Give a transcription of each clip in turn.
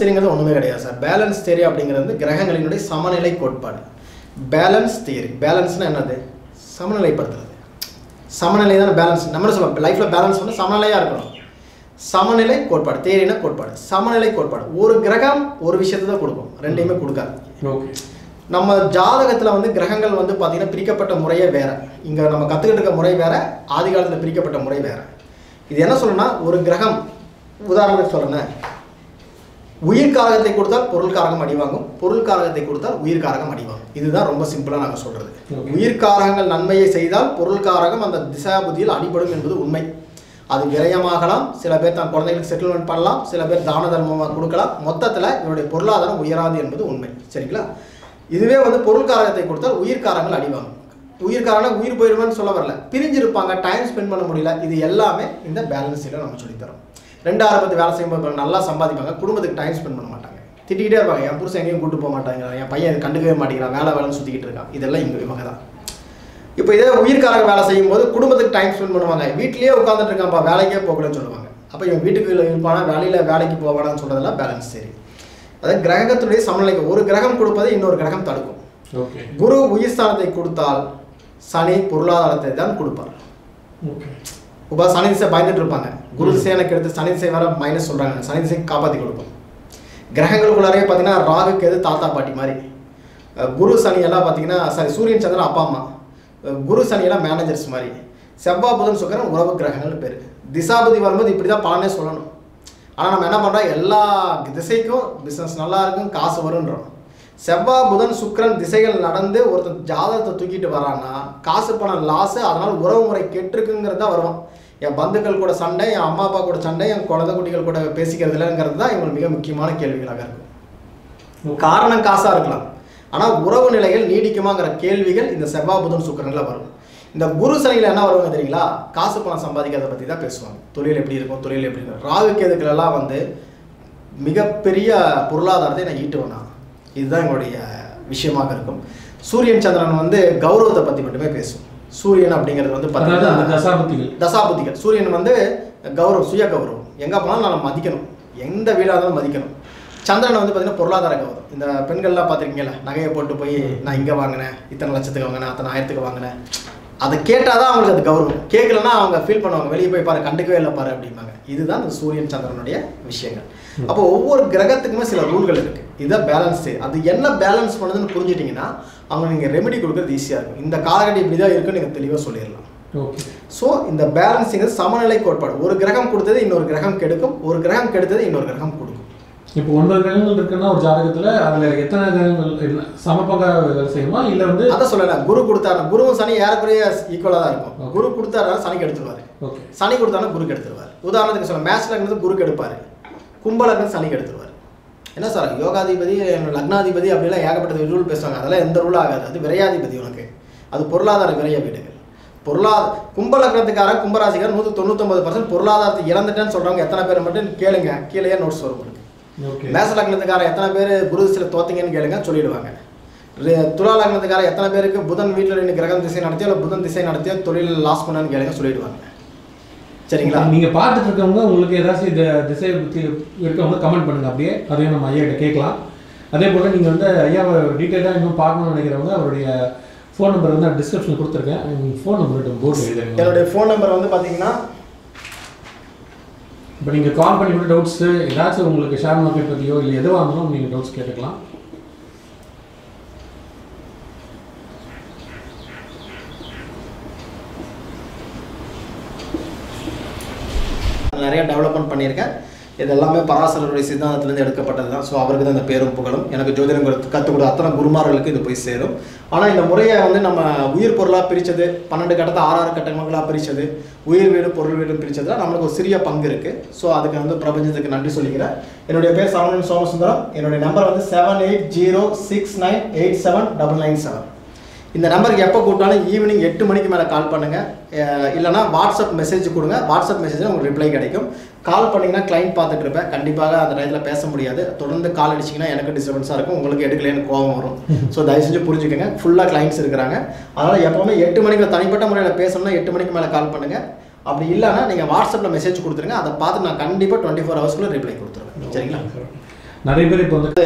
தியரிங்கிறது ஒன்றுமே கிடையாது sir. Balance theory அப்படிங்கிறது கிரகங்களினுடைய சமநிலை கோட்பாடு. பேலன்ஸ் தியரி, பேலன்ஸ்னால் என்னது? சமநிலைப்படுத்துறது. சமநிலை தானே பேலன்ஸ். நம்ம சொல்லுவோம் லைஃப்பில் பேலன்ஸ் வந்து சமநிலையாக இருக்கணும். சமநிலை கோட்பாடு, தேரினா கோட்பாடு, சமநிலை கோட்பாடு. ஒரு கிரகம் ஒரு விஷயத்தை தான் கொடுக்கும், ரெண்டையுமே கொடுக்காது. நம்ம ஜாதகத்தில் வந்து கிரகங்கள் வந்து பார்த்திங்கன்னா பிரிக்கப்பட்ட முறையே வேறு. இங்கே நம்ம கற்றுக்கிட்டு இருக்க முறை வேறு, ஆதி காலத்தில் பிரிக்கப்பட்ட முறை வேறு. இது என்ன சொல்லணும்னா, ஒரு கிரகம் உதாரணத்துக்கு சொல்கிறேன், உயிர்காரகத்தை கொடுத்தால் பொருள்காரகம் அடிவாங்கும், பொருள்காரகத்தை கொடுத்தால் உயிர்காரகம் அடிவாங்கும். இதுதான் ரொம்ப சிம்பிளாக நாங்கள் சொல்கிறது. உயிர்காரகங்கள் நன்மையை செய்தால் பொருள்காரகம் அந்த திசா புத்தியில் அடிபடும் என்பது உண்மை. அது விரயமாகலாம், சில பேர் தான் குழந்தைகளுக்கு செட்டில்மெண்ட் பண்ணலாம், சில பேர் தான தர்மமாக கொடுக்கலாம். மொத்தத்தில் இவருடைய பொருளாதாரம் உயராது என்பது உண்மை. சரிங்களா? இதுவே வந்து பொருள்காரகத்தை கொடுத்தால் உயிர்காரங்கள் அடிவாங்கும். உயிர்காரங்க உயிர் போயிடுவான்னு சொல்ல வரல, பிரிஞ்சிருப்பாங்க, டைம் ஸ்பெண்ட் பண்ண முடியல. இது எல்லாமே இந்த பேலன்ஸில் நம்ம சொல்லித்தரோம். 2 6 வேலை செய்யும்போது நல்லா சம்பாதிப்பாங்க, குடும்பத்துக்கு டைம் ஸ்பெண்ட் பண்ண மாட்டாங்க, திட்டிகிட்டே இருப்பாங்க, என் புருஷன் எங்கேயும் கூட்டு போக மாட்டாங்க, என் பையன் கண்டுக்கவே மாட்டேங்கிறான், வேலைன்னு சுற்றிக்கிட்டு இருக்கான். இதெல்லாம் இவங்க தான். இப்போ இதே உயிர்காரங்க வேலை செய்யும்போது குடும்பத்துக்கு டைம் ஸ்பெண்ட் பண்ணுவாங்க, வீட்லேயே உட்காந்துட்டு இருக்கான்ப்பா, வேலைக்கே போகலன்னு சொல்லுவாங்க. அப்போ இவன் வீட்டுக்கு இருப்பானா, வேலைக்கு போவானான்னு சொல்கிறதெல்லாம் பேலன்ஸ் சரி. அதாவது கிரகத்துடைய சமநிலைக்கு ஒரு கிரகம் கொடுப்பதை இன்னொரு கிரகம் தடுக்கும். குரு உயிர் ஸ்தானத்தை கொடுத்தால் சனி பொருளாதாரத்தை தான் கொடுப்பார். இப்போ சனி திசை பயந்துட்டு இருப்பாங்க, குரு திசை எனக்கு எடுத்து சனி திசை வர மைனஸ் சொல்கிறாங்க, சனி திசை காப்பாற்றி கொடுக்கும். கிரகங்களுக்குள்ளாரே பார்த்தீங்கன்னா ராகு கேது தாத்தா பாட்டி மாதிரி, குரு சனி எல்லாம் பார்த்தீங்கன்னா சூரியன் சந்திரன் அப்பா அம்மா, குரு சனியெல்லாம் மேனேஜர்ஸ் மாதிரி, செவ்வாய் புதன் சுக்கிரன் உறவு கிரகங்கள் பேர். திசாபதி வரும்போது இப்படி தான் பலனே சொல்லணும். ஆனால் நம்ம என்ன பண்ணுறோம், எல்லா திசைக்கும் பிஸ்னஸ் நல்லா இருக்கும், காசு வருன்றோம். செவ்வாய் புதன் சுக்கிரன் திசைகள் நடந்து ஒருத்தர் ஜாதகத்தை தூக்கிட்டு வரான்னா காசு பணம் லாஸு, அதனால் உறவு முறை கெட்டுருக்குங்கிறது தான் வருவோம். என் பந்துக்கள் கூட சண்டை, என் அம்மா அப்பா கூட சண்டை, என் குழந்தை குட்டிகள் கூட பேசிக்கிறது இல்லைங்கிறது தான் இவங்களுக்கு மிக முக்கியமான கேள்விகளாக இருக்கும். காரணம் காசாக இருக்கலாம், ஆனால் உறவு நிலைகள் நீடிக்குமாங்கிற கேள்விகள் இந்த செவ்வாய் புதன் சுக்கிரனில் வரும். இந்த குரு சனியில் என்ன வருவாங்க தெரியுங்களா, காசு பணம் சம்பாதிக்கிறத பற்றி தான் பேசுவாங்க. தொழில் எப்படி இருக்கும், தொழில் எப்படி இருக்கும். ராகு கேதுக்களெல்லாம் வந்து மிகப்பெரிய பொருளாதாரத்தை நான் ஈட்டுவேனா, இதுதான் எங்களுடைய விஷயமாக இருக்கும். சூரியன் சந்திரன் வந்து கௌரவத்தை பற்றி மட்டுமே பேசும். சூரியன் அப்படிங்கிறது வந்து பார்த்தீங்கன்னா தசாபுத்திகள். சூரியன் வந்து கௌரவம், சுய கௌரவம், எங்கே போனாலும் நான் மதிக்கணும், எந்த வீடாக இருந்தாலும் மதிக்கணும். சந்திரன் வந்து பார்த்தீங்கன்னா பொருளாதார கௌரவம். இந்த பெண்கள்லாம் பார்த்துருக்கீங்களா, நகையை போட்டு போய் நான் இங்கே வாங்கினேன், இத்தனை லட்சத்துக்கு வாங்கினேன், அத்தனை ஆயிரத்துக்கு வாங்கினேன், அதை கேட்டால் தான் அவங்களுக்கு அது கௌரவம். கேட்கலன்னா அவங்க ஃபீல் பண்ணுவாங்க, வெளியே போய் பாரு, கண்டுக்கவே இல்லை பாரு அப்படிம்பாங்க. இதுதான் இந்த சூரியன் சந்திரனுடைய விஷயங்கள். அப்போ ஒவ்வொரு கிரகத்துக்குமே சில ரூல்கள் இருக்குது. இதுதான் பேலன்ஸ். அது என்ன பேலன்ஸ் பண்ணுதுன்னு புரிஞ்சிட்டிங்கன்னா அவங்க நீங்கள் ரெமெடி கொடுக்குறது ஈஸியாக இருக்கும். இந்த காலகட்டம் இப்படி தான் இருக்குன்னு நீங்கள் தெளிவாக சொல்லிடலாம். ஸோ இந்த பேலன்ஸிங்கிறது சமநிலை கோட்பாடு. ஒரு கிரகம் கொடுத்தது இன்னொரு கிரகம் கெடுக்கும், ஒரு கிரகம் கெடுத்தது இன்னொரு கிரகம் கொடுக்கும். இப்போ 9 கிரகங்கள் இருக்குன்னா ஒரு ஜாதகத்தில் அதில் எத்தனை கிரகங்கள் சமப்பங்க வேலை செய்யுமா, இல்லை வந்து அதான் சொல்லலாம். குரு கொடுத்தாரு, குருவும் சனி ஏறக்குறைய ஈக்குவலாக தான் இருக்கும். குரு கொடுத்தாரு சனி கெடுத்துருவார், சனி கொடுத்தாலும் குரு கெடுத்துருவார். உதாரணத்துக்கு சொல்ல, மேட்ச் லக்னத்துக்கு குரு கெடுப்பார், கும்ப லக்னத்துக்கு சனி கெடுத்துருவார். என்ன சார் யோகாதிபதி லக்னாதிபதி அப்படிலாம் ஏகப்பட்டது ரூல் பேசுவாங்க, அதெல்லாம் எந்த ரூலும் ஆகாது. அது விரையாதிபதி, உனக்கு அது பொருளாதார விரைய வீடுகள். கும்ப லக்னத்துக்காரன் கும்பராசிக்காரன் 199% பொருளாதாரத்தை இழந்துட்டேன்னு சொல்கிறவங்க எத்தனை பேர் மட்டும் கேளுங்க, கீழே நோட்ஸ் வரும். மேச லக்னத்துக்காரன் எத்தனை பேர் குரு திசையில் தோத்தீங்கன்னு கேளுங்க, சொல்லிடுவாங்க. துலா லக்னத்துக்காரன் எத்தனை பேருக்கு புதன் வீட்டில் 2 கிரகம் திசை நடத்தியோ இல்லை புதன் திசை நடத்தியோ தொழில் லாஸ் பண்ணான்னு கேளுங்க, சொல்லிடுவாங்க. சரிங்களா? நீங்கள் பார்த்துட்டு இருக்கவங்க உங்களுக்கு ஏதாச்சும் இந்த திசை பற்றி இருக்கவங்க கமெண்ட் பண்ணுங்கள், அப்படியே அதையும் நம்ம ஐயா கிட்ட கேட்கலாம். அதே போல் நீங்கள் வந்து ஐயாவை டீட்டெயிலாக இன்னும் பார்க்கணும்னு நினைக்கிறவங்க அவருடைய ஃபோன் நம்பர் வந்து டிஸ்கிரிப்ஷனில் கொடுத்துருக்கேன். ஃபோன் நம்பர் போர்டு எழுதுங்க. என்னுடைய ஃபோன் நம்பர் வந்து பார்த்தீங்கன்னா, இப்போ நீங்கள் கால் பண்ணி கூட டவுட்ஸு ஏதாச்சும் உங்களுக்கு ஷேர் மார்க்கெட் பற்றியோ இல்லை எதுவாக இருந்தாலும் நீங்கள் டவுட்ஸ் கேட்டுக்கலாம். நிறைய டெவலப்மெண்ட் பண்ணியிருக்கேன். இது எல்லாமே பராசரருடைய சித்தாந்தத்திலேருந்து எடுக்கப்பட்டது தான். ஸோ அவருக்கு தான் இந்த பேரும் புகழும். எனக்கு ஜோதிடம் கற்றுக் கொடுத்த அத்தனை குருமார்களுக்கு இது போய் சேரும். ஆனால் இந்த முறையை வந்து நம்ம உயிர் பொருளாக பிரித்தது, 12 கட்டத்தை 6 கட்டங்களாக பிரித்தது, உயிர் வீடு பொருள் வீடு பிரித்ததுல நம்மளுக்கு ஒரு சிறிய பங்கு இருக்குது. ஸோ அதுக்கு வந்து பிரபஞ்சத்துக்கு நன்றி சொல்லிக்கிறேன். என்னுடைய பேர் சரவணன் சோமசுந்தரம். என்னுடைய நம்பர் வந்து 7806987997. இந்த நம்பருக்கு எப்போ கூப்பிட்டாலும் ஈவினிங் 8 மணிக்கு மேலே கால் பண்ணுங்கள். இல்லைனா வாட்ஸ்அப் மெசேஜ் கொடுங்க. வாட்ஸ்அப் மெசேஜில் உங்களுக்கு ரிப்ளை கிடைக்கும். கால் பண்ணிங்கன்னா கிளைண்ட் பார்த்துட்டு இருப்பேன். கண்டிப்பாக அந்த டயத்தில் பேச முடியாது. தொடர்ந்து கால் அடிச்சிங்கன்னா எனக்கு டிஸ்டர்பன்ஸாக இருக்கும், உங்களுக்கு எடுக்கலைன்னு கோவம் வரும். ஸோ தயவு செஞ்சு புரிஞ்சுக்கோங்க. ஃபுல்லாக கிளைண்ட்ஸ் இருக்கிறாங்க. அதனால் எப்போவுமே 8 மணிக்கு தனிப்பட்ட முறையில் பேசணும்னா 8 மணிக்கு மேலே கால் பண்ணுங்கள். அப்படி இல்லைன்னா நீங்கள் வாட்ஸ்அப்பில் மெசேஜ் கொடுத்துருங்க. அதை பார்த்து நான் கண்டிப்பாக 24 ஹவர்ஸ்க்குள்ளே ரிப்ளை கொடுத்துருவேன். சரிங்களா? நிறைய பேர் இப்போ வந்து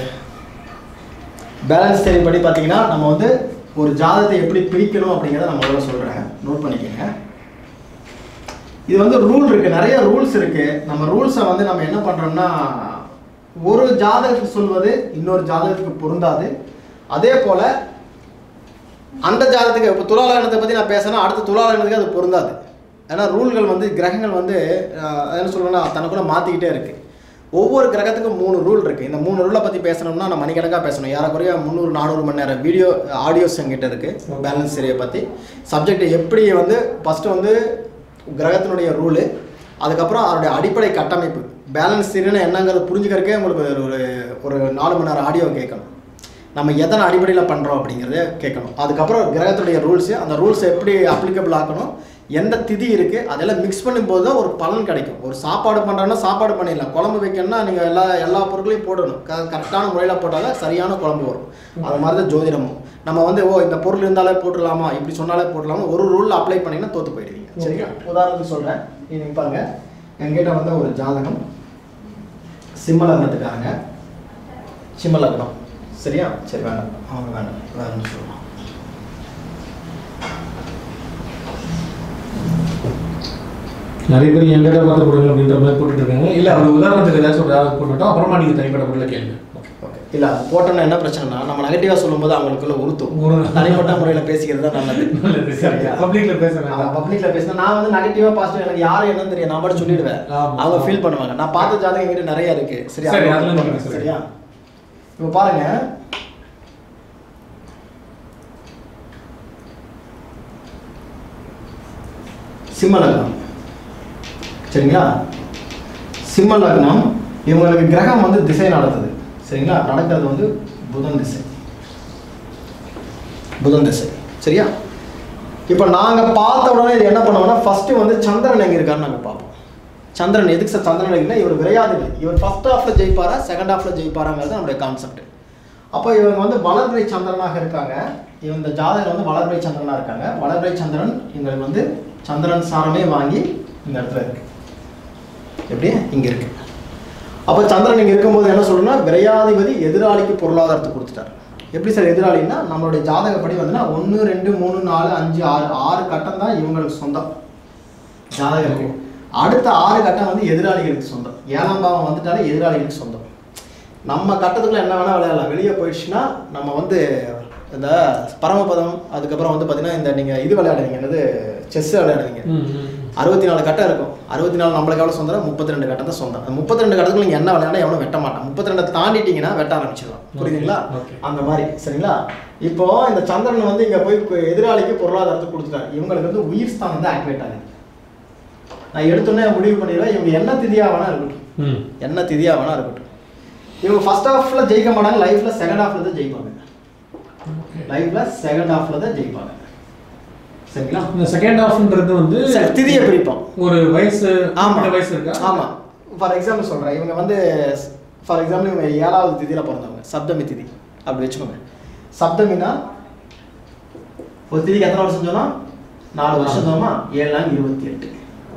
பேலன்ஸ் தியரி படி பார்த்தீங்கன்னா நம்ம வந்து ஒரு ஜாதகத்தை எப்படி பிரிக்கணும் அப்படிங்கிறத நான் முதல்ல சொல்கிறேன், நோட் பண்ணிக்கோங்க. இது வந்து ரூல் இருக்குது, நிறைய ரூல்ஸ் இருக்குது. நம்ம ரூல்ஸை வந்து நம்ம என்ன பண்ணுறோம்னா, ஒரு ஜாதகத்துக்கு சொல்வது இன்னொரு ஜாதகத்துக்கு பொருந்தாது. அதே போல் அந்த ஜாதகத்துக்கு இப்போ துலாலகணத்தை பற்றி நான் பேசினா அடுத்த துலாலகணத்துக்கு அது பொருந்தாது. ஏன்னா ரூல்கள் வந்து கிரகங்கள் வந்து என்ன சொல்லுவேன்னா தனக்குள்ள மாற்றிக்கிட்டே இருக்குது. ஒவ்வொரு கிரகத்துக்கும் 3 ரூல் இருக்குது. இந்த 3 ரூலை பற்றி பேசணும்னா நம்ம மணிக்கணக்காக பேசணும். ஏறக்குறைய 300-400 மணி நேரம் ஆடியோஸ் எங்கிட்ட இருக்குது பேலன்ஸ் தியரியை பற்றி. சப்ஜெக்ட் எப்படி வந்து ஃபஸ்ட்டு வந்து கிரகத்தினுடைய ரூலு, அதுக்கப்புறம் அதனுடைய அடிப்படை கட்டமைப்பு. பேலன்ஸ் தியரின்னு என்னங்கிறது புரிஞ்சுக்கிறதுக்கே உங்களுக்கு ஒரு 4 மணி நேரம் ஆடியோ கேட்கணும். நம்ம எதனை அடிப்படையில் பண்ணுறோம் அப்படிங்கிறத கேட்கணும். அதுக்கப்புறம் கிரகத்துடைய ரூல்ஸு, அந்த ரூல்ஸை எப்படி அப்ளிகபிள் ஆக்கணும், எந்த திதி இருக்குது, அதெல்லாம் மிக்ஸ் பண்ணும்போது தான் ஒரு பலன் கிடைக்கும். ஒரு சாப்பாடு பண்ணுறோன்னா சாப்பாடு பண்ணிடலாம், குழம்பு வைக்கணும்னா நீங்கள் எல்லா பொருட்களையும் போடணும். கரெக்டான முறையில் போட்டால் தான் சரியான குழம்பு வரும். அது மாதிரி தான் ஜோதிடமும். நம்ம வந்து இந்த பொருள் இருந்தாலே போட்டுடலாமா, இப்படி சொன்னாலே போட்டுடலாமா, ஒரு ரூல் அப்ளை பண்ணிங்கன்னா தோற்று போயிடுவீங்க. சரிங்களா? உதாரணத்துக்கு சொல்கிறேன். நீங்கள் பாருங்க, என்கிட்ட வந்து ஒரு ஜாதகம் சிம்ம லக்னத்துக்காரங்க, சிம்ம லக்னம். சரியா? சரி, வேண்டாம் அவங்க வேண்டாம், வேணும்னு சொல்லலாம். நிறைய பேர் எங்கிட்ட பார்த்து கொடுங்க அப்படின்ற மாதிரி போட்டுட்டு இருக்காங்க. இல்லை அவங்க உதாரணத்துக்கு ஏதாச்சும் ஒரு ஜாதகம் போட்டுட்டோம், அப்புறமா நீங்கள் தனிப்பட்ட முறையில் கேளுங்க. ஓகே. இல்லை அது போட்டோன்னா என்ன பிரச்சனைனா, நம்ம நெகட்டிவாக சொல்லும்போது அவங்களுக்குள்ள உறுத்தும். தனிப்பட்ட முறையில் பேசிக்கிறது தான் நல்லது. சரியா? பப்ளிக்கில் பேசுகிறேன். பப்ளிக்கில் பேசினா நான் வந்து நெகட்டிவாக பாசிட்டிவ் எனக்கு யாரும் என்னன்னு தெரியும், நான் மட்டும் சொல்லிடுவேன். அவங்க ஃபீல் பண்ணுவாங்க. நான் பார்த்த ஜாதகம் எங்கிட்ட நிறைய இருக்குது. சரியா? சரியா? இப்போ பாருங்க, சிம்ம லக்னம். சரிங்களா? சிம்ம லக்னம் இவங்களுக்கு கிரகம் வந்து திசை நடத்துது. சரிங்களா? நடக்கிறது வந்து புதன் திசை. புதன் திசை. சரியா? இப்போ நாங்கள் பார்த்த உடனே இது என்ன பண்ணுவோம்னா, ஃபர்ஸ்ட் வந்து சந்திரன் எங்கே இருக்காருன்னு நாங்கள் பார்ப்போம். சந்திரன் எதுக்கு சார் சந்திரன் இருக்குன்னா, இவர் விரையாதிபதி. இவர் ஃபர்ஸ்ட் ஹாஃப்ல ஜெயிப்பாரா செகண்ட் ஹாஃப்ல ஜெயிப்பாராங்கிறது நம்மளுடைய கான்செப்ட். அப்போ இவங்க வந்து வளர்பிறை சந்திரனாக இருக்காங்க. இந்த ஜாதகம் வந்து வளர்பிறை சந்திரனாக இருக்காங்க. வளர்பிறை சந்திரன் எங்களுக்கு வந்து சந்திரன் சாரமே வாங்கி இந்த இடத்துல இருக்கு. எப்படி இங்கே இருக்கு. அப்போ சந்திரன் இங்கே இருக்கும்போது என்ன சொல்லணும்னா, விரையாதிபதி எதிராளிக்கு பொருளாதாரத்தை கொடுத்துட்டார். எப்படி சார் எதிராளின்னா, நம்மளுடைய ஜாதகப்படி வந்துன்னா 1, 2, 3, 4, 5, 6 கட்டம் தான் இவங்களுக்கு சொந்தம் ஜாதகம் இருக்கு. அடுத்த 6 கட்டம் வந்து எதிராளிகளுக்கு சொந்தம். 7ஆம் பாவம் வந்துட்டாலே எதிராளிகளுக்கு சொந்தம். நம்ம கட்டத்துக்குள்ள என்ன வேணால் விளையாடலாம். வெளியே போயிடுச்சுன்னா நம்ம வந்து இந்த பரமபதம், அதுக்கப்புறம் வந்து பார்த்தீங்கன்னா இந்த நீங்கள் இது விளையாடுறீங்க, என்னது செஸ் விளையாடுறீங்க. 64 கட்டம் இருக்கும். 64 நம்மளுக்கு எவ்வளோ சொந்தம்? 32 கட்டம் தான் சொந்தம். 32 கட்டத்துக்கு நீங்கள் என்ன விளையாட எவ்வளோ வெட்ட மாட்டான். 32 தாண்டிட்டீங்கன்னா வெட்ட ஆரம்பிச்சிடலாம். புரியுதுங்களா? அந்த மாதிரி. சரிங்களா? இப்போ இந்த சந்திரன் வந்து இங்கே போய் எதிராளிக்கு பொருளாதாரத்தை கொடுத்துட்டாரு. இவங்களுக்கு வந்து உயிர் ஸ்தானம் வந்து ஆக்டிவேட் ஆகுது. நான் எடுத்தோன்னே முடிவு பண்ணிடுவேன், இவங்க என்ன திதியாக வேணா இருக்கட்டும், என்ன திதியாக வேணா இருக்கட்டும், இவங்க ஃபர்ஸ்ட் ஹாஃப்ல ஜெயிக்க மாட்டாங்க, லைஃப்ல செகண்ட் ஹாஃப்ல தான் ஜெயிப்பாங்க. லைஃப்ல செகண்ட் ஹாஃப்ல தான் ஜெயிப்பாங்க. சரிங்களா? இந்த செகண்ட் ஹாஃப்ன்றது வந்து திதியை பிரிப்போம். ஒரு வயசு, வயசு இருக்கா? ஆமாம். ஃபார் எக்ஸாம்பிள் சொல்கிறேன், இவங்க வந்து ஃபார் எக்ஸாம்பிள் இவங்க 7வது திதியில் பிறந்தவங்க, சப்தமி திதி அப்படி வச்சுக்கோங்க. சப்தமினா ஒரு திதிக்கு எத்தனை வருஷம் சொன்னோம்? 4 வருஷம் சொன்னோமா? 7×28.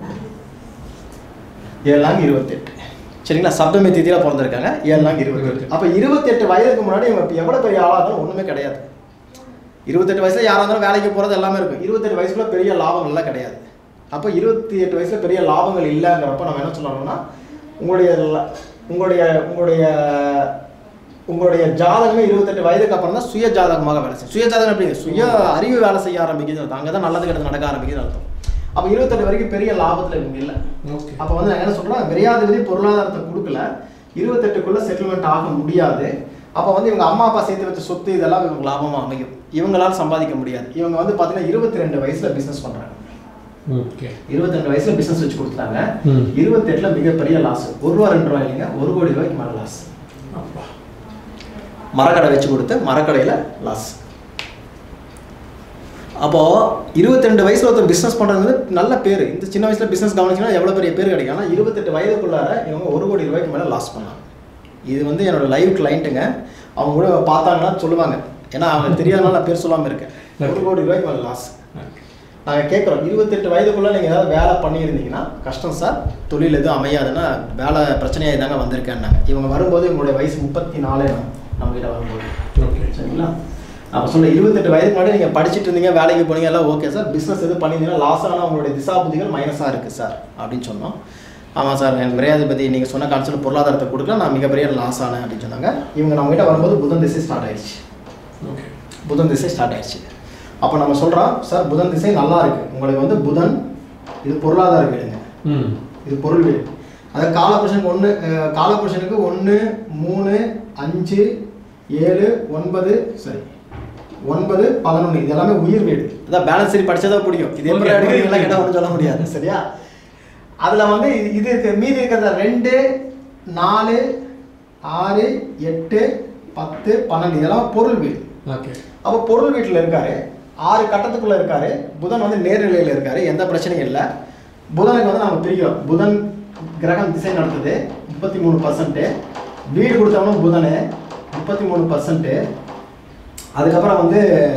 7×28. சரிங்களா? சப்தமி திதியில் பிறந்திருக்காங்க. 7×28. அப்போ 28 வயதுக்கு முன்னாடி இவங்க எவ்வளோ பெரிய ஆளாக இருந்தாலும் ஒன்றுமே கிடையாது. 28 வயசுல யாராக இருந்தாலும் வேலைக்கு போகிறது எல்லாமே இருக்கும். 28 வயசுக்குள்ள பெரிய லாபங்கள்லாம் கிடையாது. அப்போ 28 வயசுல பெரிய லாபங்கள் இல்லைங்கிறப்ப நம்ம என்ன சொல்லணும்னா, உங்களுடைய ஜாதகமே 28 வயதுக்கு அப்புறம் தான் சுய ஜாதகமாக வேலை செய்யும். சுய ஜாதகம் எப்படி? சுய அறிவு வேலை செய்ய ஆரம்பிக்குது. அங்கே தான் நல்லது கெட்டது நடக்க ஆரம்பிக்குதுன்னு அர்த்தம். அப்போ 28 வரைக்கும் பெரிய லாபத்தில் இவங்க இல்லை. அப்போ வந்து நான் என்ன சொல்கிறேன், விரையாதிபதி பொருளாதாரத்தை கொடுக்கல, 28க்குள்ளே செட்டில்மெண்ட் ஆக முடியாது. அப்போ வந்து இவங்க அம்மா அப்பா சேர்த்து வச்ச சொத்து இதெல்லாம் இவங்க லாபமாக அமையும். இவங்களால சம்பாதிக்க முடியாது. இவங்க வந்து பார்த்தீங்கன்னா 22 வயசில் பிஸ்னஸ் பண்ணுறாங்க. 22 வயசுல பிஸ்னஸ் வச்சு கொடுத்துட்டாங்க. 28ல மிகப்பெரிய லாஸ். 1 ரூபா 2 ரூபாய் இல்லைங்க, 1 கோடி ரூபாய்க்கு மேலே லாஸ். மரக்கடை வச்சு கொடுத்து மரக்கடையில் லாஸ். அப்போது 22 வயசில் ஒருத்தர் பிஸ்னஸ் பண்ணுறது நல்ல பேர். இந்த சின்ன வயசில் பிஸ்னஸ் கவனிச்சிங்கன்னா எவ்வளோ பெரிய பேர் கிடைக்கும். ஆனால் 28 வயதுக்குள்ளார இவங்க 1 கோடி ரூபாய்க்கு மேலே லாஸ் பண்ணாங்க. இது வந்து என்னோட லைவ் கிளைண்ட்டுங்க. அவங்க கூட பார்த்தாங்கன்னா சொல்லுவாங்க. ஏன்னா அவங்க தெரியாதனால நான் பேர் சொல்லாமல் இருக்கேன். 1 கோடி ரூபாய்க்கு மேலே லாஸ். நாங்கள் கேட்குறோம் 28 வயதுக்குள்ளே நீங்கள் ஏதாவது வேலை பண்ணியிருந்தீங்கன்னா கஷ்டம் சார், தொழில் எதுவும் அமையாதுன்னா வேலை பிரச்சனையாக தாங்க வந்திருக்கேன்னாங்க. இவங்க வரும்போது இவங்களுடைய வயசு 34 நம்மகிட்ட வரும்போது. ஓகே சரிங்களா? அப்போ சொல்ல 28 வயதுக்கு முன்னாடி நீங்கள் படிச்சுட்டு இருந்தீங்க, வேலைக்கு போனீங்க, எல்லாம் ஓகே சார், பிஸ்னஸ் எதுவும் பண்ணியிருந்தீங்கன்னா லாஸ் ஆனால் உங்களுடைய திசாபுத்திகள் மைனஸாக இருக்குது சார் அப்படின்னு சொன்னோம். ஆமாம் சார், எனக்கு விரையாதிபதி நீங்கள் சொன்ன கான்செப்ட் பொருளாதாரத்தை கொடுக்கல, நான் மிகப்பெரிய லாஸ் ஆனேன் அப்படின்னு சொன்னாங்க. இவங்க நம்மகிட்ட வரும்போது புதன் திசை ஸ்டார்ட் ஆயிடுச்சு. ஓகே, புதன் திசை ஸ்டார்ட் ஆயிடுச்சு. அப்போ நம்ம சொல்கிறோம் சார் புதன் திசை நல்லா இருக்குது, உங்களுக்கு வந்து புதன் இது பொருளாதார வீடுங்க, இது பொருள் வீடு. அதாவது காலபுருஷனுக்கு 1 3 5 7 9 சரி 9 11 இது எல்லாமே உயிர் வீடு. அதான் பேலன்ஸ் சரி படிச்சதான் பிடிக்கும். இது எப்படி எடுக்கிறீங்களா கேட்டால் ஒன்றும் சொல்ல முடியாது. சரியா? அதில் வந்து இது இருக்கு, மீதி இருக்கிறத 2 4 6 8 10 12 இதெல்லாம் பொருள் வீடு. ஓகே, அப்போ பொருள் வீட்டில் இருக்காரு, 6 கட்டத்துக்குள்ளே இருக்காரு, புதன் வந்து நேர்நிலையில் இருக்காரு, எந்த பிரச்சனையும் இல்லை. புதனுக்கு வந்து நம்ம பிரிக்கிறோம், புதன் கிரகம் திசை நடத்துது 33%, வீடு கொடுத்தவனும் புதனு 33%. அதுக்கப்புறம் வந்து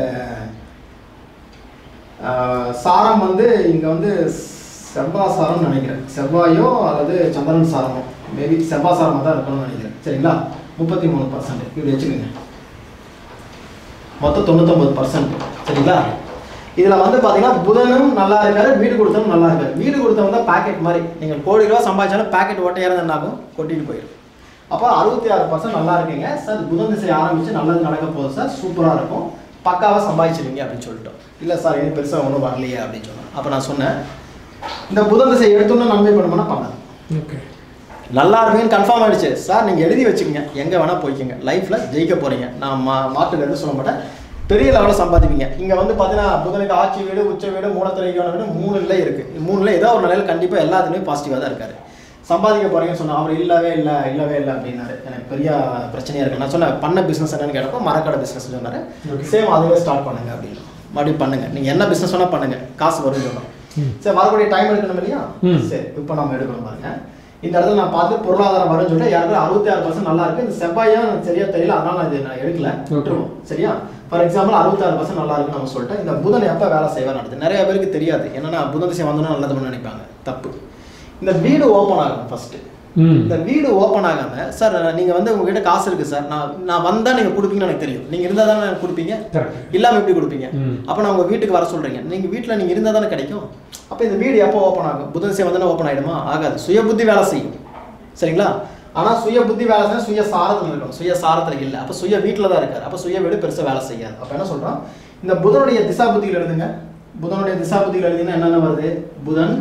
சாரம் வந்து இங்கே வந்து செவ்வாய் சாரம்னு நினைக்கிறேன், செவ்வாயோ அல்லது சந்திரன் சாரமோ, மேபி செவ்வாய் சாரமாக தான் இருக்கணும்னு நினைக்கிறேன். சரிங்களா? 33% இப்படி வச்சுக்கோங்க, மொத்தம் 99%. சரிங்களா? இதில் வந்து பார்த்தீங்கன்னா புதனும் நல்லா இருக்காரு, வீடு கொடுத்தவனும் நல்லா இருக்காரு. வீடு கொடுத்தவங்க தான் பேக்கெட் மாதிரி, நீங்கள் கோடி ரூபா சம்பாதிச்சாலும் பேக்கெட் ஓட்டையாக என்னாகும், கொட்டிட்டு போயிடும். அப்போ 66% நல்லா இருக்கீங்க சார், புதன் திசை ஆரம்பித்து நல்லது நடக்க போகுது சார், சூப்பராக இருக்கும், பக்காவாக சம்பாதிச்சிருவீங்க அப்படின்னு சொல்லிட்டோம். இல்லை சார் இன்னும் பெருசாக ஒன்றும் வரலையே அப்படின்னு சொன்னேன். அப்போ நான் சொன்னேன் இந்த புதன் திசை எடுத்தோன்னு நன்மை பண்ணுமானா பண்ணாது. ஓகே, நல்லா இருக்குன்னு கன்ஃபார்ம் ஆகிடுச்சு சார், நீங்கள் எழுதி வச்சுக்கோங்க, எங்கே வேணால் போய்க்குங்க, லைஃப்பில் ஜெயிக்க போகிறீங்க. நான் மாற்றுக்கிறது சொல்ல மாட்டேன், பெரிய லெவலில் சம்பாதிப்பீங்க. இங்கே வந்து பார்த்தீங்கன்னா புதனுக்கு ஆட்சி வீடு, உச்ச வீடு, மூலத்திரைக்கான வீடு 3 நிலை இருக்குது. 3 நிலை ஏதோ ஒரு நிலையில் கண்டிப்பாக எல்லாத்துலேயும் பாசிட்டிவாக தான் இருக்காரு. சம்பாதிக்க போகிறீங்கன்னு சொன்னால் அவர் இல்லவே இல்லை அப்படின்னாரு. எனக்கு பெரிய பிரச்சனையாக இருக்குது. நான் சொன்னேன் பண்ண பிஸ்னஸ் என்னன்னு கேட்டப்போ மரக்கடை பிஸ்னஸ் சொன்னார். சேம் அதுவே ஸ்டார்ட் பண்ணுங்க அப்படின்னு, மறுபடியும் பண்ணுங்கள், நீங்கள் என்ன பிஸ்னஸ் வேணால் பண்ணுங்கள், காசு வரும்னு சொன்னோம். சரி, மறுபடியும் டைம் எடுக்கணும் இல்லையா? சரி, இப்போ நம்ம எடுக்கணும் பாருங்க. இந்த இடத்துல நான் பார்த்து பொருளாதாரம் வரும்னு சொல்லிட்டு யாருக்கும் 66% நல்லா இருக்கு. இந்த செவ்வாயா எனக்கு சரியா தெரியல, அதனால நான் எடுக்கல, விட்டுருவோம். சரியா? ஃபார் எக்ஸாம்பிள் 66% நல்லா இருக்குன்னு நம்ம சொல்லிட்டு இந்த புதன் எப்போ வேலை செய்வார் நடக்குது. நிறைய பேருக்கு தெரியாது, என்னன்னா புதன் திசை வந்தோன்னா நல்லது பண்ண நினைப்பாங்க. தப்பு. இந்த வீடு ஓப்பன் ஆகணும் ஃபர்ஸ்ட். இந்த வீடு ஓப்பன் ஆகாம சார் நீங்கள் வந்து உங்ககிட்ட காசு இருக்குது சார், நான் வந்தால் நீங்கள் கொடுப்பீங்கன்னு எனக்கு தெரியும், நீங்கள் இருந்தால் தானே கொடுப்பீங்க, இல்லாமல் எப்படி கொடுப்பீங்க? அப்போ நான் உங்கள் வீட்டுக்கு வர சொல்கிறீங்க, நீங்கள் வீட்டில் நீங்கள் இருந்தால் தானே கிடைக்கும். அப்போ இந்த வீடு எப்போ ஓப்பன் ஆகும்? புதன் திசை வந்தோன்னா ஓப்பன் ஆகிடுமா? ஆகாது. சுய புத்தி வேலை செய்யும். சரிங்களா? ஆனால் சுய புத்தி வேலை செய்ய சுய சாரத்தில் இருக்கணும், சுய சாரத்தில் இல்லை. அப்போ சுய வீட்டில் தான் இருக்கார், அப்போ சுய வீடு பெருசாக வேலை செய்யாது. அப்போ என்ன சொல்கிறோம், இந்த புதனுடைய திசா புத்திகள் எழுதுங்க. புதனுடைய திசா புத்திகள் எழுதினா என்னென்ன வருது? புதன்,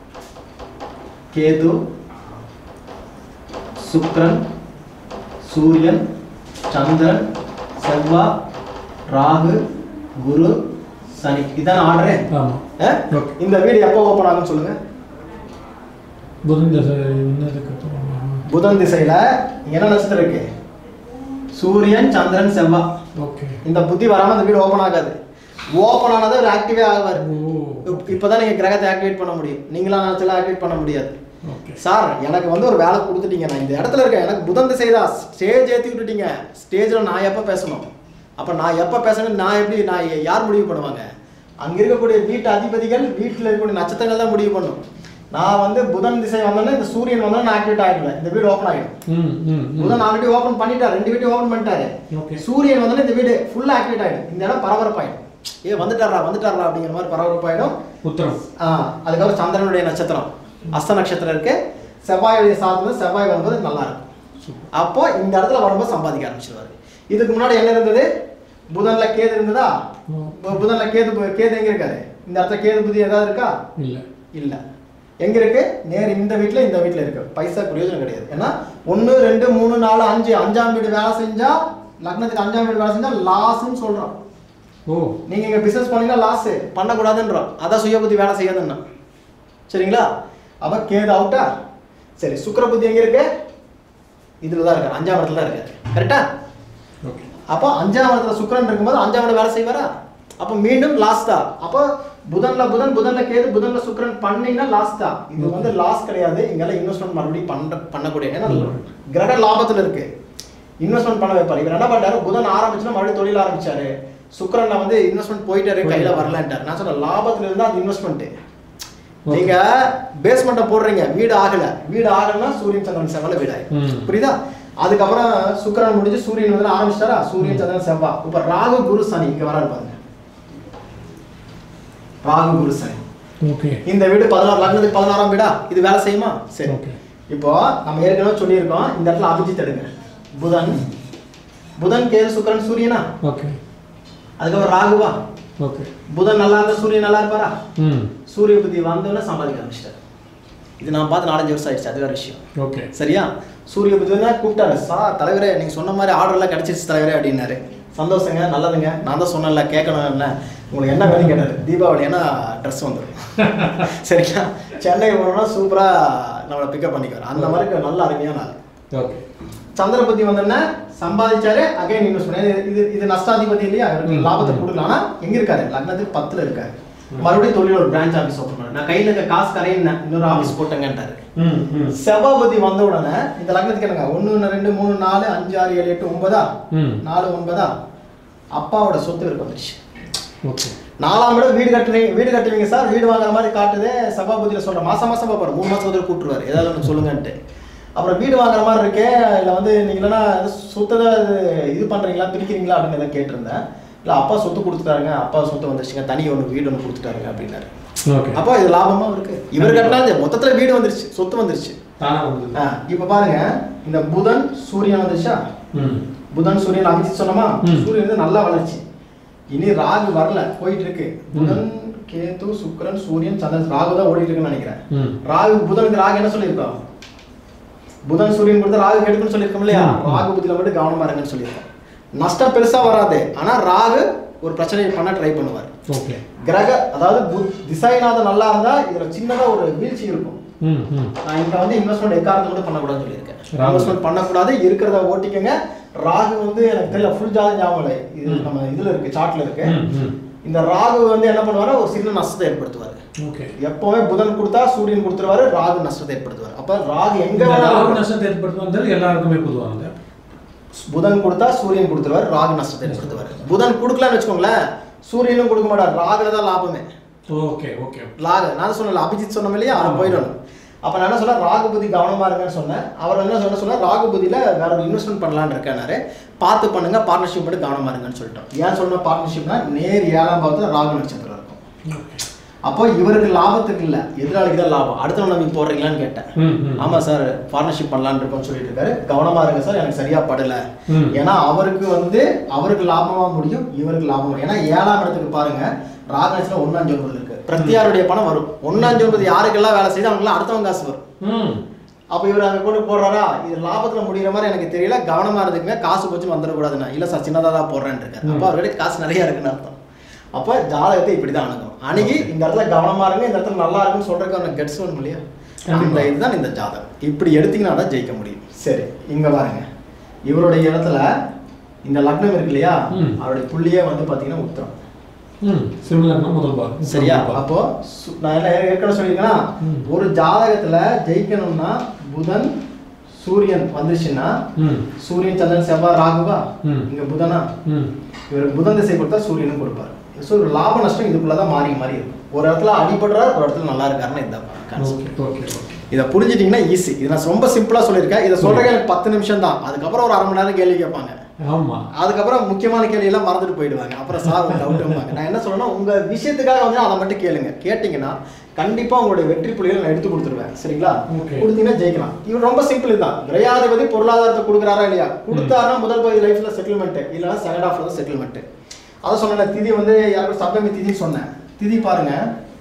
கேது, சுக்கிரன், சூரியன், சந்திரன், செவ்வாய், ராகு, குரு, சனி. இதான் ஆர்டரே. இந்த வீடு எப்போ ஓப்பன் ஆகும்னு சொல்லுங்க. புதன் திசையில என்ன நட்சத்திரம் இருக்கு? சூரியன், சந்திரன், செவ்வாய். இந்த புத்தி வராம இந்த வீடு ஓப்பன் ஆகாது. ஓப்பன் ஆனது ஒரு ஆக்டிவே ஆகாது. இப்பதான் நீங்க கிரகத்தை ஆக்டிவேட் பண்ண முடியும், நீங்களா நினைச்சலாம் ஆக்டிவேட் பண்ண முடியாது. சார் எனக்கு வந்து ஒரு வேலை கொடுத்துட்டீங்க, நான் இந்த இடத்துல இருக்கேன், எனக்கு புதன் திசை தான், ஸ்டேஜ் ஏற்றி விட்டுட்டீங்க, ஸ்டேஜில் நான் எப்போ பேசணும்? அப்போ நான் எப்போ பேசணும், நான் யார் முடிவு பண்ணுவாங்க? அங்கே இருக்கக்கூடிய வீட்டு அதிபதிகள், வீட்டில் இருக்கக்கூடிய நட்சத்திரங்கள் தான் முடிவு பண்ணும். நான் வந்து புதன் திசை வந்தோன்னா இந்த சூரியன் வந்தோன்னா நான் ஆக்டிவேட் ஆகிடுவேன், இந்த வீடு ஓப்பன் ஆகிடும். புதன் ஆல்ரெடி ஓப்பன் பண்ணிட்டார், 2 வீட்டையும் ஓப்பன் பண்ணிட்டாரு. சூரியன் வந்தோன்னா இந்த வீடு ஃபுல்லாக ஆக்டிவேட் ஆகிடும், இந்த இடம் பரபரப்பாயிடும். வந்துட்டாரா அப்படிங்கிற மாதிரி பரபரப்பாயிடும். அதுக்கப்புறம் சந்திரனுடைய நட்சத்திரம் அஸ்த நட்சத்திரம் இருக்கு, செவ்வாயுடைய சார்ந்து செவ்வாய் வரும்போது நல்லா இருக்கும். அப்போ இந்த இடத்துல வரும்போது சம்பாதிக்க ஆரம்பிச்சிருவாரு. இதுக்கு முன்னாடி என்ன இருந்தது? புதன்ல கேது இருந்ததா? புதன்ல கேது எங்க இருக்காரு? இந்த இடத்துல கேது புத்தி ஏதாவது இருக்கா? இல்ல. எங்க இருக்கு? நேர் இந்த வீட்டுல இருக்கு. பைசா பிரயோஜனம் கிடையாது. ஏன்னா 1 2 3 4 5 5ஆம் வீடு வேலை செஞ்சா, லக்னத்துக்கு 5ஆம் வீடு வேலை செஞ்சா லாஸ்ன்னு சொல்றோம். நீங்க இங்க பிசினஸ் பண்ணீங்கன்னா லாஸ் பண்ணக்கூடாதுன்றோம். அதான் சுய புத்தி வேலை செய்யாதுன்னா. சரிங்களா? அப்ப கேது அவுட்டா? சரி, சுக்கிர புத்தி எங்க இருக்கு? இதுல தான் இருக்கு, 5ஆம் இடத்துல தான் இருக்கு. கரெக்டா? அப்போ 5ஆம் இடத்துல சுக்கிரன் இருக்கும்போது 5ஆம் இடம் வேலை செய்வாரா? அப்போ மீண்டும் லாஸ் தான். அப்போ புதன்ல கேது, புதன்ல சுக்கிரன் பண்ணீங்கன்னா லாஸ் தான். இது வந்து லாஸ் கிடையாது. இங்கெல்லாம் இன்வெஸ்ட்மெண்ட் மறுபடியும் பண்ணக்கூடிய, ஏன்னா கிரக லாபத்துல இருக்கு, இன்வெஸ்ட்மெண்ட் பண்ண வைப்பாரு. இவர் என்ன பண்ணாரு? புதன் ஆரம்பிச்சுன்னா மறுபடியும் தொழில் ஆரம்பிச்சாரு. சுக்கிரன்ல வந்து இன்வெஸ்ட்மெண்ட் போயிட்டாரு, கையில வரலன்ட்டார். நான் சொல்றேன் லாபத்துல இருந்தா அது இன்வெஸ்ட்மெண்ட். நீங்க பேஸ்மெண்ட்டை போடுறீங்க, வீடு ஆகலன்னா சூரியன் சந்திரன் செவ்வாய் வீடாய், புரியுதா? அதுக்கப்புறம் சுக்கிரன் முடிஞ்சு சூரியன் வந்து ஆரம்பிச்சிட்டாரா, சூரியன் சந்திரன் செவ்வாய். இப்ப ராகு குரு சனி இங்க வராரு பாருங்க, ராகு குரு சனி. இந்த வீடு 16 லக்னத்துக்கு 16ஆம் வீடா, இது வேலை செய்யுமா? சரி, இப்போ நம்ம ஏற்கனவே சொல்லியிருக்கோம், இந்த இடத்துல அபிஜித் எடுங்க. புதன் கேது சுக்கிரன் சூரியனா, அதுக்கப்புறம் ராகுவா, புதன் நல்லா இருந்தா சூரியன் நல்லா இருப்பாரா? சூரிய புத்தி வந்தோடனே சம்பாதிக்க ஆரம்பிச்சிட்டாரு. இது நான் பார்த்து 4-5 வருஷம் ஆயிடுச்சு, அது வேற விஷயம். சரியா? சூரிய புத்தி தான் கூப்பிட்டாரு, தலைவரே நீங்க சொன்ன மாதிரி ஆர்டர் எல்லாம் கிடைச்சிருச்சு தலைவரே அப்படின்னாரு. சந்தோஷங்க, நல்லதுங்க, நான் தான் சொன்னேன்ல கேட்கணும், என்ன உங்களுக்கு என்ன வேணும் கேட்டாரு. தீபாவளி ஏன்னா ட்ரெஸ் வந்துடும். சரிங்களா? சென்னை போனோம்னா சூப்பரா நம்மளை பிக்கப் பண்ணிக்குவார். அந்த மாதிரி நல்ல அருமையான ஆள். சந்திரபதி வந்தோடனே சம்பாதிச்சாரு, அகைன் இன்வெஸ்ட்மெண்ட். இது நஷ்டாதிபதி இல்லையா, லாபத்தை கொடுக்கலாம். ஆனா எங்க இருக்காரு? லக்னத்துக்கு 10ல இருக்காரு. மறுபடியும் தொழில் ஒரு பிரான்ச் ஆஃபீஸ் ஓப்பன் பண்ணாரு. நான் கையில இருக்க காசு கரையினேன், இன்னொரு ஆஃபீஸ் போட்டேங்கன்றாரு. செவ்வாபதி வந்த உடனே இந்த லக்னத்துக்கு என்னங்க 1 2 3 4 5 6 7 8 9 4 9 அப்பாவோட சொத்து இருக்கு வந்துருச்சு. 4ஆம் வீடு வீடு கட்டுவீங்க சார், வீடு வாங்குற மாதிரி காட்டுதே. செவ்வாபதியில சொல்ற மாசம் பாப்பாரு, 3 மாசத்துக்கு கூட்டுருவாரு, ஏதாவது ஒன்று சொல்லுங்கன்ட்டு. அப்புறம் வீடு வாங்குற மாதிரி இருக்கே, இல்லை வந்து நீங்க இல்லைன்னா சொத்தை இது பண்றீங்களா, பிரிக்கிறீங்களா அப்படின்னு எதாவது கேட்டிருந்தேன். இல்லை அப்பா சொத்து கொடுத்துட்டாருங்க, அப்பா சொத்து வந்துருச்சுங்க, தனி வீடு ஒன்று கொடுத்துட்டாருங்க அப்படின்னாரு. அப்போ இது லாபமா இருக்கு. இவர் கட்டினா மொத்தத்துல வீடு வந்துருச்சு, சொத்து வந்துருச்சு. இப்ப பாருங்க, இந்த புதன் சூரியன் வந்துருச்சா, புதன் சூரியன் அபிஜித் சொன்னோமா, சூரியன் வந்து நல்லா வளர்ச்சி. இனி ராகு வரல, போயிட்டு இருக்கு. புதன் கேது சுக்கிரன் சூரியன் சந்திரன், ராகு தான் ஓடிட்டு இருக்குன்னு நினைக்கிறேன். புதனுக்கு ராகு என்ன சொல்லியிருக்கோம்? புதன் சூரியன் கொடுத்தா ராகு கெடுக்குன்னு சொல்லியிருக்கோம் இல்லையா? ராகு புத்தியில மட்டும் கவனமா இருங்கன்னு சொல்லியிருக்கோம். நஷ்டம் பெருசா வராது, ஆனா ராகு ஒரு பிரச்சனை பண்ண ட்ரை பண்ணுவார். கிரக அதாவது திசைநாதம் நல்லா இருந்தா இதுல சின்னதா ஒரு வீழ்ச்சி இருக்கும். நான் இங்க வந்து இன்வெஸ்ட்மெண்ட் எக்காரணத்தை கூட பண்ணக்கூடாதுன்னு சொல்லியிருக்கேன். இன்வெஸ்ட்மெண்ட் பண்ணக்கூடாது, இருக்கிறத ஓட்டிக்கங்க. ராகு வந்து எனக்கு தெரியல, ஃபுல் ஜாதி ஞாபகம் இல்லை, இது நம்ம இதுல இருக்கு, சார்ட்ல இருக்கு. இந்த ராகு வந்து என்ன பண்ணுவாரு, ஒரு சின்ன நஷ்டத்தை ஏற்படுத்துவாரு. எப்பவுமே புதன் கொடுத்தா சூரியன் கொடுத்துருவாரு, ராகு நஷ்டத்தை ஏற்படுத்துவாரு. அப்ப ராகு எங்க நஷ்டத்தை ஏற்படுத்துவாரு, எல்லாருக்குமே பொதுவாங்க. புதன் கொடுத்தா சூரியன் கொடுத்துருவாரு, ராகு நஷ்டத்தை ஏற்படுத்துவாரு. புதன் கொடுக்கலான்னு வச்சுக்கோங்களேன், சூரியனும் கொடுக்க மாட்டார், ராகுல தான் லாபமே. நான் சொன்ன அபிஜித் சொன்ன இல்லையா, அதை போயிடணும். அப்ப நான் என்ன சொல்ல, ராகு புத்தி கவனமா இருங்கன்னு சொன்னேன். அவர் என்ன சொன்ன ராகு புத்தியில வேற ஒரு இன்வெஸ்ட்மெண்ட் பண்ணலான்னு இருக்காரு, பார்த்து பண்ணுங்க, பார்ட்னர்ஷிப் மட்டும் கவனமா இருங்கன்னு சொல்லிட்டோம். ஏன் சொன்ன பார்ட்னர்ஷிப்னா நேர் 7ஆம் பாவத்துல ராகு நட்சத்திரம் இருக்கும். அப்போ இவருக்கு லாபத்துக்கு இல்ல, எதிராளிக்கு தான் லாபம். அடுத்த நம்பி போடுறீங்களான்னு கேட்டேன். ஆமா சார் பார்ட்னர்ஷிப் பண்ணலான்னு இருக்கோம்னு சொல்லிட்டு இருக்காரு. கவனமா இருங்க சார், எனக்கு சரியா படல. ஏன்னா அவருக்கு லாபமா முடியும், இவருக்கு லாபம். ஏன்னா 7ஆம் இடத்துக்கு பாருங்க, ராகநட்சத்திரம் 1ஆம் ஜோன்பது இருக்கு. பிரத்தியாருடைய பணம் வரும். 1ஆம் ஜோன்பது யாருக்கெல்லாம் வேலை செய்து அவங்களாம் அடுத்தவங்க காசு வரும். அப்ப இவர் அங்க கொண்டு போடுறாரா, இது லாபத்துல முடிகிற மாதிரி எனக்கு தெரியல, கவனமா இருந்துக்குங்க, காசு போச்சுன்னு வந்துடக்கூடாதுன்னா. இல்ல சார் சின்னதா தான் போடுறேன்னு இருக்காரு. அப்ப அவர்கிட்ட காசு நிறைய இருக்குன்னு அர்த்தம். அப்ப ஜாதகத்தை இப்படிதான் அணுகும். அணுகி இந்த இடத்துல கவனமா இருங்க, இந்த இடத்துல நல்லா இருக்குன்னு சொல்றதுக்கு கெட்ஸ் வேணும் இல்லையா? அந்த இதுதான் இந்த ஜாதகம். இப்படி எடுத்தீங்கன்னா தான் ஜெயிக்க முடியும். சரி, இங்க பாருங்க, இவருடைய இடத்துல இந்த லக்னம் இருக்கு இல்லையா, அவருடைய புள்ளியே வந்து பாத்தீங்கன்னா உத்திரம். சரியா? அப்போ நான் என்ன ஏற்கனவே சொல்லியிருக்கேன்னா, ஒரு ஜாதகத்துல ஜெயிக்கணும்னா புதன் சூரியன் வந்துச்சுன்னா, சூரியன் சந்திரன் செவ்வாய் ராகுவா, இங்க புதனா, இவருக்கு புதன் திசை கொடுத்தா சூரியனும் கொடுப்பாரு. ஸோ லாப நஷ்டம் இதுக்குள்ளதான் மாறி இருக்கும். ஒரு இடத்துல அடிபடுறாரு, ஒரு இடத்துல நல்லா இருக்காருன்னு இதுதான் கான்செப்ட். இதை புரிஞ்சிட்டீங்கன்னா ஈஸி. இது நான் ரொம்ப சிம்பிளா சொல்லியிருக்கேன். இதை சொல்றதுக்கு எனக்கு 10 நிமிஷம் தான். அதுக்கப்புறம் ஒரு 1/2 மணி நேரம் கேள்வி கேட்பாங்க. அதுக்கப்புறம் முக்கியமான கேள்வி எல்லாம் மறந்துட்டு போயிடுவாங்க. அப்புறம் சார் டவுட். நான் என்ன சொல்லணும்னா, உங்க விஷயத்துக்காக வந்து அதை மட்டும் கேளுங்க. கேட்டீங்கன்னா கண்டிப்பா உங்களுடைய வெற்றி புள்ளிகளை நான் எடுத்து கொடுத்துருவேன். சரிங்களா? கொடுத்தீங்கன்னா ஜெயிக்கலாம். இவர் ரொம்ப சிம்பிள் தான். விரையாதிபதி பொருளாதாரத்தை கொடுக்குறாரா இல்லையா? கொடுத்தாருன்னா முதல் பகுதி லைஃப்ல செட்டில்மெண்ட், இல்லைன்னா செகண்ட் ஹாஃப்ல தான் செட்டில்மெண்ட். அதை சொன்ன திதி வந்து யாருக்கும் சப்தமி திதி சொன்னேன். திதி பாருங்க,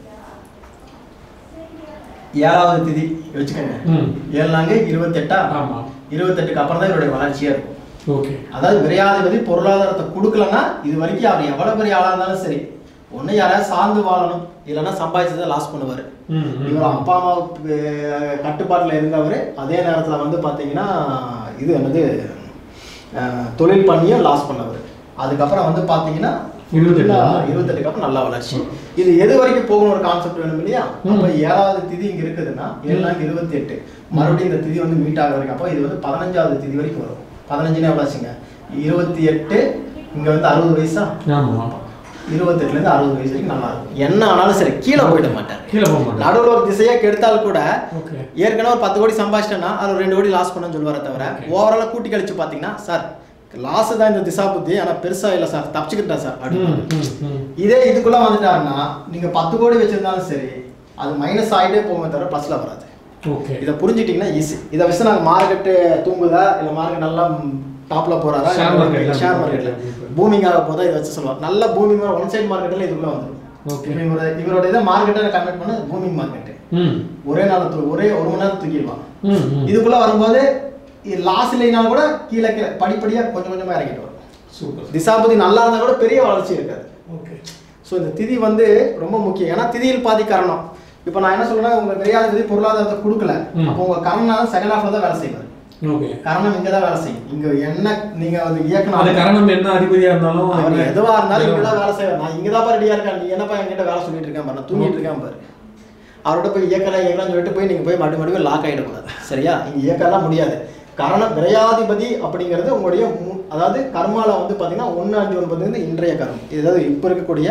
7வது திதி வச்சுக்கோங்க. 7 28 28க்கு அப்புறம் தான் இவருடைய வளர்ச்சியா இருக்கும். அதாவது விரையாதிபதி பொருளாதாரத்தை கொடுக்கலன்னா இது வரைக்கும் அவர் எவ்வளவு பெரிய ஆளா இருந்தாலும் சரி, ஒண்ணு யாராவது சார்ந்து வாழணும், இல்லைன்னா சம்பாதிச்சதை லாஸ் பண்ணுவாரு. இவர் அப்பா அம்மா கட்டுப்பாட்டுல இருந்தவர். அதே நேரத்துல வந்து பாத்தீங்கன்னா இது என்னது தொழில் பண்ணியும் லாஸ் பண்ணவர். அதுக்கப்புறம் வந்து பாத்தீங்கன்னா 28க்கு அப்புறம் நல்ல வளர்ச்சி. இது எது வரைக்கும் போகணும் ஒரு கான்செப்ட் வேணும் இல்லையா? அப்ப 7வது திதி இங்க இருக்குதுன்னா 7 28 மறுபடியும் இந்த திதி வந்து மீட் ஆகிற வரைக்கும். அப்போ இது வந்து 15வது திதி வரைக்கும் வரும். 15 எவ்வளோச்சுங்க? 28 இங்கே வந்து 60 வயசா, ஆமாம் 28லேருந்து 60 வயசு வரைக்கும் நல்லா இருக்கும். என்ன ஆனாலும் சரி கீழே போயிட மாட்டார். கீழே போக மாட்டார். நடுவில் ஒரு திசையாக கெடுத்தால் கூட ஓகே ஏற்கனவே ஒரு 10 கோடி சம்பாதிச்சிட்டேன்னா அது ஒரு 2 கோடி லாஸ் பண்ணணும்னு சொல்லுவாரே தவிர ஓவராலாக கூட்டி கழிச்சு பார்த்தீங்கன்னா சார் லாஸ் தான் இந்த திசா புத்தி, ஆனால் பெருசாக இல்லை சார், தப்பிச்சுக்கிட்டேன் சார் அப்படின்னு. இதே இதுக்குள்ளே வந்துட்டாருன்னா நீங்கள் 10 கோடி வச்சிருந்தாலும் சரி அது மைனஸ் ஆகிட்டே போகுமே தவிர ப்ளஸில் வராது. ஓகே இதை புரிஞ்சிட்டிங்கன்னா ஈஸி. இதை வச்சு நாங்கள் மார்க்கெட்டு தூங்குதா இல்லை மார்க்கெட் நல்லா டாப்பில் போகிறாரா, ஷேர் மார்க்கெட்டில் பூமிங்காக போதா இதை வச்சு சொல்லுவாங்க. நல்ல பூமிங் ஒன் சைட் மார்க்கெட்டில் இதுக்குள்ளே வந்துடும். ஓகே இவரோட இதை மார்க்கெட்டை கன்வெர்ட் பண்ண பூமிங் மார்க்கெட்டு ஒரே நாள் ஒரே 1 மணி நேரம் தூக்கிடுவான். இதுக்குள்ளே வரும்போது லாஸ் இல்லைனா கூட கீழே படிப்படியாக கொஞ்சம் கொஞ்சமாக இறங்கிட்டு வரும். சூப்பர். திசாபதி நல்லா இருந்தால் கூட பெரிய வளர்ச்சி இருக்காது. ஓகே ஸோ இந்த திதி வந்து ரொம்ப முக்கியம். ஏன்னா திதியில் பாதி கரணம். இப்போ நான் என்ன சொல்றேன்னா உங்க விரையாதிபதி பொருளாதாரத்தை கொடுக்கல, அப்போ உங்க கரணம் செகண்ட் ஹாஃப்ல தான் வேலை செய்வார். ஓகே கரணம் இங்க தான் வேலை செய்யும். இங்க என்ன நீங்க வந்து இயக்கணும், அது கரணம் என்ன அதிபதியா இருந்தாலும் அவர் எதுவா இருந்தாலும் இங்க தான் வேலை செய்வார். நான் இங்க தான் பாரு ரெடியா இருக்கேன், நீ என்னப்பா என்கிட்ட வேலை சொல்லிட்டு இருக்கேன் பாரு, நான் தூங்கிட்டு இருக்கேன் பாரு. அவரோட போய் இயக்கலாம்னு சொல்லிட்டு போய் நீங்க போய் மறுபடியும் லாக் ஆகிடக்கூடாது. சரியா? இங்க இயக்கலாம் முடியாது. கரணம் விரையாதிபதி அப்படிங்கிறது உங்களுடைய அதாவது கர்மால வந்து பார்த்தீங்கன்னா 1, 5, 9 இன்றைய கர்மம். ஏதாவது இப்போ இருக்கக்கூடிய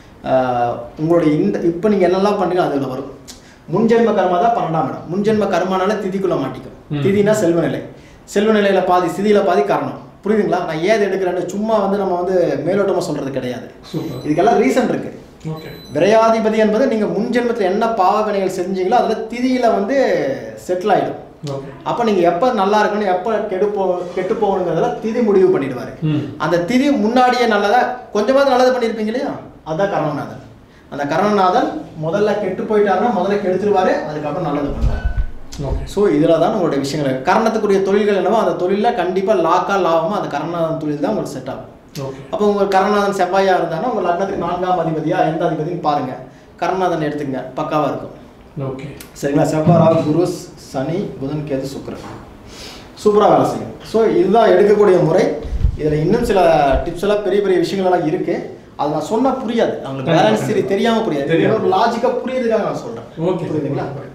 உங்களுடைய இந்த இப்போ நீங்கள் என்னெல்லாம் பண்ணுறீங்க அதில் வரும். முன்ஜென்ம கர்மா தான் 12ஆம் இடம். முன்ஜென்ம கர்மானால திதிக்குள்ளே மாட்டிக்கும். திதினா செல்வநிலை, செல்வநிலையில் பாதி, சிதியில் பாதி கரணம். புரியுதுங்களா? நான் ஏது எடுக்கிறேன்னு சும்மா வந்து நம்ம வந்து மேலோட்டமாக சொல்கிறது கிடையாது. இதுக்கெல்லாம் ரீசன் இருக்குது. விரையாதிபதி என்பது நீங்கள் முன்ஜென்மத்தில் என்ன பாவ வினைகள் செஞ்சீங்களோ அதில் திதியில் வந்து செட்டில் ஆகிடும். அப்போ நீங்கள் எப்போ நல்லா இருக்கணும் எப்போ கெட்டு போகணுங்கிறதுல திதி முடிவு பண்ணிடுவார். அந்த திதி முன்னாடியே நல்லதா கொஞ்சமாவது நல்லது பண்ணியிருப்பீங்க இல்லையா, அதுதான் கரணநாதன். அந்த கரணநாதன் முதல்ல கெட்டு போயிட்டாருன்னா முதல்ல கெடுத்துருவாரு, அதுக்கப்புறம் நல்லது பண்ணுவார். ஸோ இதில் தான் உங்களுடைய விஷயங்கள். கரணத்துக்குரிய தொழில்கள் என்னவோ அந்த தொழிலில் கண்டிப்பாக லாபமோ அந்த கரணநாதன் தொழில் தான் உங்களுக்கு செட் ஆகும். அப்போ உங்கள் கரணநாதன் செவ்வாயாக இருந்தாங்கன்னா உங்கள் லக்னத்துக்கு 4ஆம் அதிபதியாக எந்த அதிபதினு பாருங்கள், கரணநாதன் எடுத்துங்க, பக்காவாக இருக்கும். ஓகே சரிங்களா? செவ்வாய், ராகு, குரு, சனி, புதன், கேது, சுக்கிரன் சூப்பராக வேலை செய்யும். ஸோ இதுதான் எடுக்கக்கூடிய முறை. இதில் இன்னும் சில டிப்ஸ் எல்லாம் பெரிய பெரிய விஷயங்கள்லாம் இருக்குது. அது நான் சொன்னால் புரியாது, அவங்களுக்கு பேலன்ஸ் தெரியாமல் புரியாது. ஒரு லாஜிக்காக புரியுதுக்காக நான் சொல்கிறேன். புரியுதுங்களா?